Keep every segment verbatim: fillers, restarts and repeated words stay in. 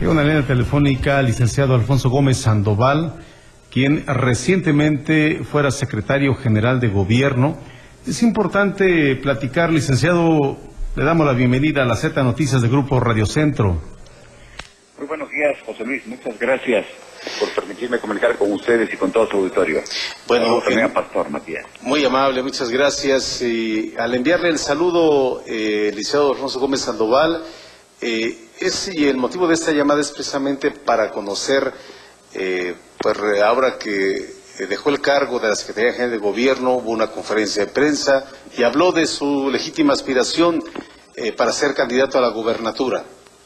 Tengo una línea telefónica al licenciado Alfonso Gómez Sandoval, quien recientemente fuera secretario general de gobierno. Es importante platicar, licenciado. Le damos la bienvenida a la Z Noticias de Grupo Radio Centro. Muy buenos días, José Luis. Muchas gracias por permitirme comunicar con ustedes y con todo su auditorio. Bueno, también a Pastor Matías. Muy amable, muchas gracias. Y al enviarle el saludo, eh, licenciado Alfonso Gómez Sandoval, eh, es, y el motivo de esta llamada es precisamente para conocer, eh, pues ahora que dejó el cargo de la Secretaría General de Gobierno, hubo una conferencia de prensa y habló de su legítima aspiración eh, para ser candidato a la gubernatura.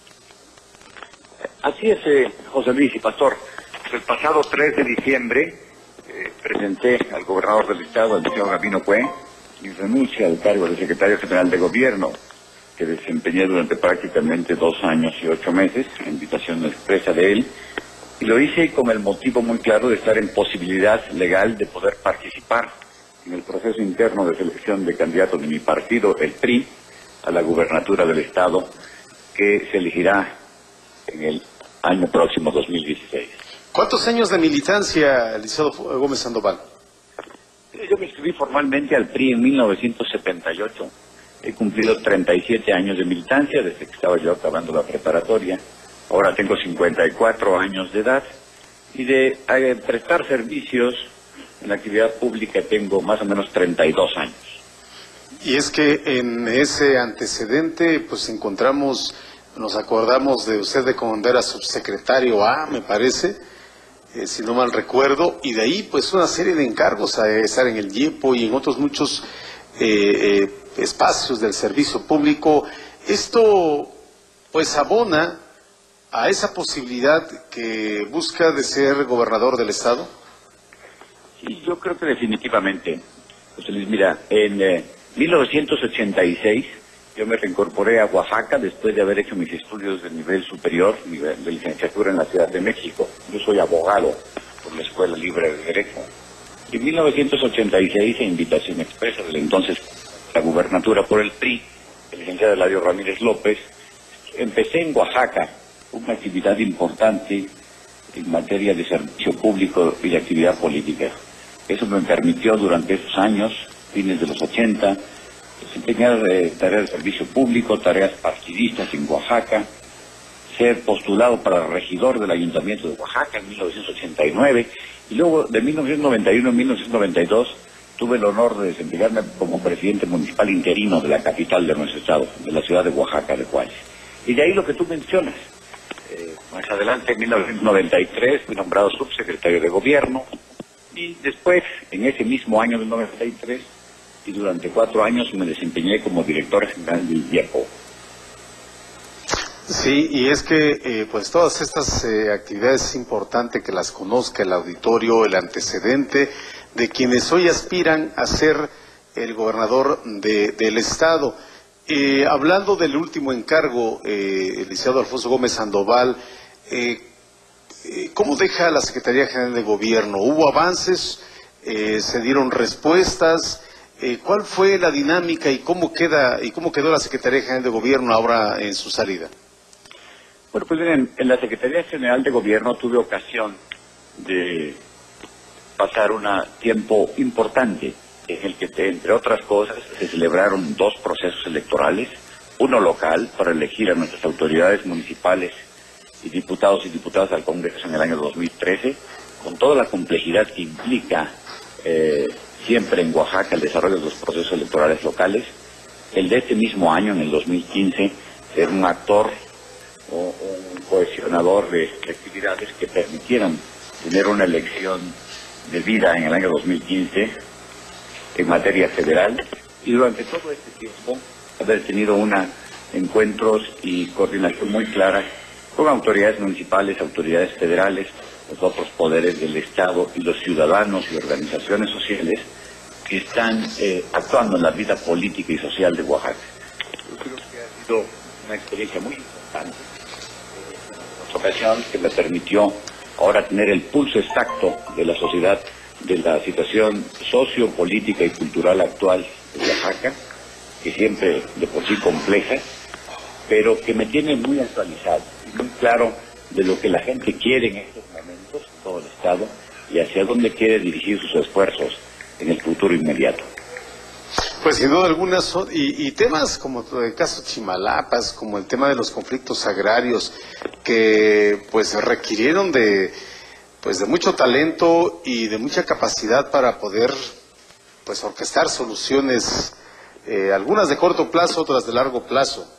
Así es, eh, José Luis y Pastor. El pasado tres de diciembre eh, presenté al gobernador del estado, el señor Gabino Cue, mi renuncia al cargo de secretario general de gobierno, que desempeñé durante prácticamente dos años y ocho meses, a invitación expresa de él, y lo hice con el motivo muy claro de estar en posibilidad legal de poder participar en el proceso interno de selección de candidatos de mi partido, el P R I, a la gubernatura del estado, que se elegirá en el año próximo, dos mil dieciséis. ¿Cuántos años de militancia, licenciado Gómez Sandoval? Yo me inscribí formalmente al P R I en mil novecientos setenta y ocho. He cumplido treinta y siete años de militancia desde que estaba yo acabando la preparatoria. Ahora tengo cincuenta y cuatro años de edad y de eh, prestar servicios en la actividad pública tengo más o menos treinta y dos años. Y es que en ese antecedente pues encontramos, nos acordamos de usted de cuando era subsecretario A, me parece, eh, si no mal recuerdo, y de ahí pues una serie de encargos a estar en el IEPO y en otros muchos eh, eh, espacios del servicio público. Esto pues abona a esa posibilidad que busca de ser gobernador del estado. Sí, yo creo que definitivamente, José Luis, mira, en eh, mil novecientos ochenta y seis yo me reincorporé a Oaxaca después de haber hecho mis estudios de nivel superior, nivel de licenciatura en la Ciudad de México. Yo soy abogado por la Escuela Libre de Derecho. Y en mil novecientos ochenta y seis, a invitación expresa del entonces la gubernatura por el P R I, el licenciado Eladio Ramírez López, empecé en Oaxaca una actividad importante en materia de servicio público y de actividad política. Eso me permitió durante esos años, fines de los ochenta, desempeñar eh, tareas de servicio público, tareas partidistas en Oaxaca, ser postulado para regidor del Ayuntamiento de Oaxaca en mil novecientos ochenta y nueve, y luego de mil novecientos noventa y uno a mil novecientos noventa y dos tuve el honor de desempeñarme como presidente municipal interino de la capital de nuestro estado, de la ciudad de Oaxaca de Juárez. Y de ahí lo que tú mencionas. Eh, más adelante, en mil novecientos noventa y tres, fui nombrado subsecretario de gobierno, y después, en ese mismo año del noventa y tres, y durante cuatro años me desempeñé como director general del IEPO. Sí, y es que eh, pues todas estas eh, actividades es importante que las conozca el auditorio, el antecedente de quienes hoy aspiran a ser el gobernador de, del estado. Eh, hablando del último encargo, eh, el licenciado Alfonso Gómez Sandoval, eh, eh, ¿cómo deja la Secretaría General de Gobierno? ¿Hubo avances? Eh, ¿Se dieron respuestas? Eh, ¿Cuál fue la dinámica y cómo queda y cómo quedó la Secretaría General de Gobierno ahora en su salida? Bueno, pues en, en la Secretaría General de Gobierno tuve ocasión de pasar un tiempo importante en el que, entre otras cosas, se celebraron dos procesos electorales, uno local para elegir a nuestras autoridades municipales y diputados y diputadas al Congreso en el año dos mil trece, con toda la complejidad que implica eh, siempre en Oaxaca el desarrollo de los procesos electorales locales. El de este mismo año, en el dos mil quince, ser un actor o un cohesionador de actividades que permitieran tener una elección de vida en el año dos mil quince en materia federal, y durante todo este tiempo haber tenido una encuentros y coordinación muy clara con autoridades municipales, autoridades federales, los otros poderes del Estado y los ciudadanos y organizaciones sociales que están eh, actuando en la vida política y social de Oaxaca. Yo creo que ha sido una experiencia muy importante, eh, una ocasión que me permitió ahora tener el pulso exacto de la sociedad, de la situación sociopolítica y cultural actual de Oaxaca, que siempre de por sí compleja, pero que me tiene muy actualizado y muy claro de lo que la gente quiere en estos momentos, en todo el Estado, y hacia dónde quiere dirigir sus esfuerzos en el futuro inmediato. Pues sin duda alguna son, y, y temas como el caso Chimalapas, como el tema de los conflictos agrarios, que pues requirieron de pues de mucho talento y de mucha capacidad para poder pues orquestar soluciones, eh, algunas de corto plazo, otras de largo plazo.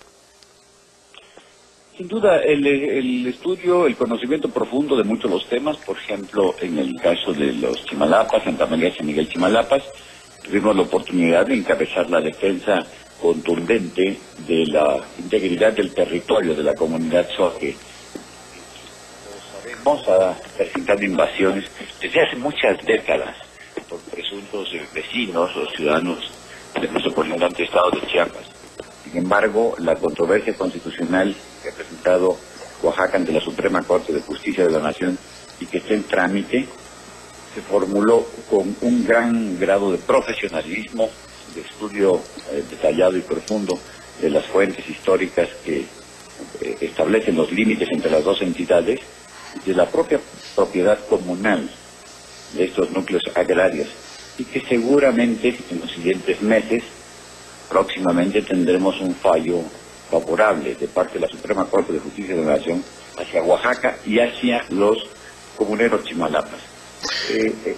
Sin duda, el, el estudio, el conocimiento profundo de muchos de los temas, por ejemplo, en el caso de los Chimalapas, Santa María San Miguel Chimalapas, tuvimos la oportunidad de encabezar la defensa contundente de la integridad del territorio de la comunidad Zoque. Sabemos, ha presentado invasiones desde hace muchas décadas por presuntos vecinos o ciudadanos de nuestro condenante estado de Chiapas. Sin embargo, la controversia constitucional que ha presentado Oaxaca ante la Suprema Corte de Justicia de la Nación y que está en trámite, se formuló con un gran grado de profesionalismo, de estudio eh, detallado y profundo de las fuentes históricas que eh, establecen los límites entre las dos entidades y de la propia propiedad comunal de estos núcleos agrarios, y que seguramente en los siguientes meses, próximamente tendremos un fallo favorable de parte de la Suprema Corte de Justicia de la Nación hacia Oaxaca y hacia los comuneros Chimalapas. Eh, eh.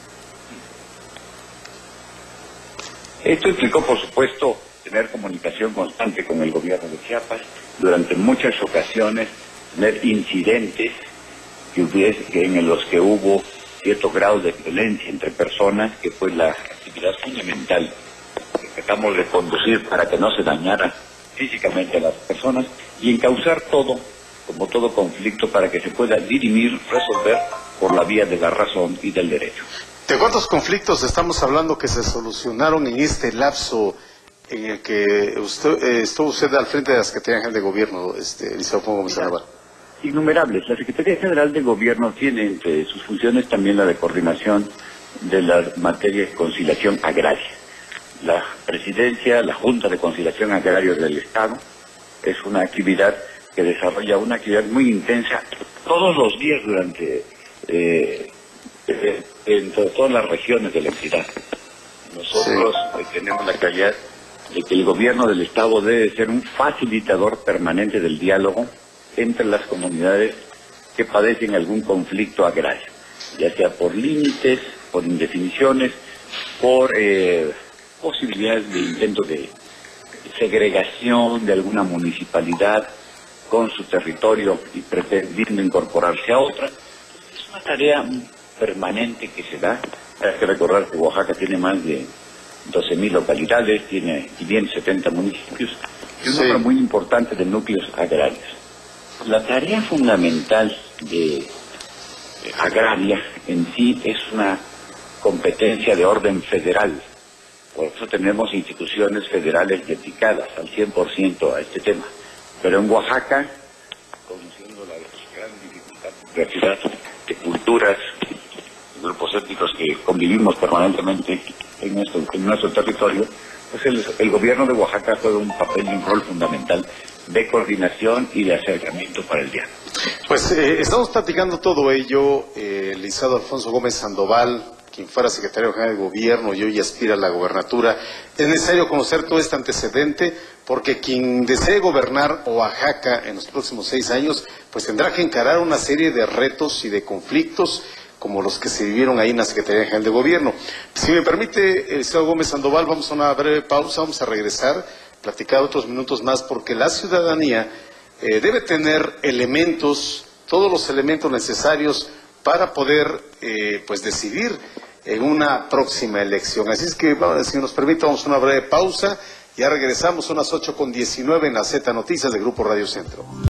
Esto implicó, por supuesto, tener comunicación constante con el gobierno de Chiapas, durante muchas ocasiones tener incidentes que hubiese, que en los que hubo cierto grado de violencia entre personas, que fue la actividad fundamental que tratamos de conducir para que no se dañara físicamente a las personas, y encauzar todo, como todo conflicto, para que se pueda dirimir, resolver por la vía de la razón y del derecho. ¿De cuántos conflictos estamos hablando que se solucionaron en este lapso en el que usted, eh, estuvo usted al frente de la Secretaría General de Gobierno, este, Liceo Gómez Sandoval? Innumerables. La Secretaría General de Gobierno tiene entre sus funciones también la de coordinación de las materias de conciliación agraria. La presidencia, la Junta de Conciliación Agraria del Estado, es una actividad que desarrolla una actividad muy intensa todos los días durante eh, eh, en todas las regiones de la entidad. Nosotros sí. eh, tenemos la calidad de que el gobierno del Estado debe ser un facilitador permanente del diálogo entre las comunidades que padecen algún conflicto agrario, ya sea por límites, por indefiniciones, por eh, posibilidades de intento de segregación de alguna municipalidad con su territorio y pretendiendo incorporarse a otra. Es una tarea permanente que se da. Hay que recordar que Oaxaca tiene más de doce mil localidades, tiene quinientos setenta municipios y un número sí. muy importante de núcleos agrarios. La tarea fundamental de eh, agraria en sí es una competencia de orden federal. Por eso tenemos instituciones federales dedicadas al cien por ciento a este tema. Pero en Oaxaca, conociendo la gran dificultad, diversidad de culturas, grupos étnicos que convivimos permanentemente en nuestro, en nuestro territorio, pues el, el gobierno de Oaxaca juega un papel y un rol fundamental de coordinación y de acercamiento para el diálogo. Pues eh, estamos platicando todo ello, eh, el licenciado Alfonso Gómez Sandoval, quien fuera secretario general de gobierno y hoy aspira a la gobernatura. Es necesario conocer todo este antecedente porque quien desee gobernar Oaxaca en los próximos seis años, pues tendrá que encarar una serie de retos y de conflictos como los que se vivieron ahí en la Secretaría General de Gobierno. Si me permite, el licenciado Gómez Sandoval, vamos a una breve pausa, vamos a regresar, platicar otros minutos más, porque la ciudadanía eh, debe tener elementos, todos los elementos necesarios para poder eh, pues decidir en una próxima elección. Así es que, bueno, si nos permite, vamos a una breve pausa, ya regresamos a unas ocho con diecinueve en la Z Noticias de Grupo Radio Centro.